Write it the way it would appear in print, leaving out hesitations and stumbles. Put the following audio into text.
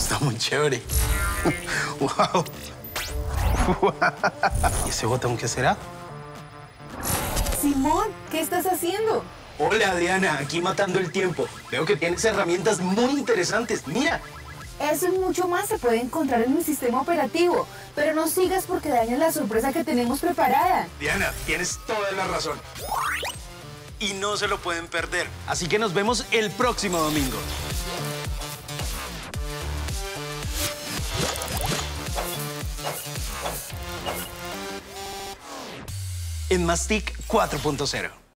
está muy chévere. ¡Wow! ¿Y ese botón qué será? Simón, ¿qué estás haciendo? Hola, Diana, aquí matando el tiempo. Veo que tienes herramientas muy interesantes. Mira. Eso y mucho más se puede encontrar en mi sistema operativo. Pero no sigas porque dañas la sorpresa que tenemos preparada. Diana, tienes toda la razón. Y no se lo pueden perder. Así que nos vemos el próximo domingo. En Más TIC 4.0.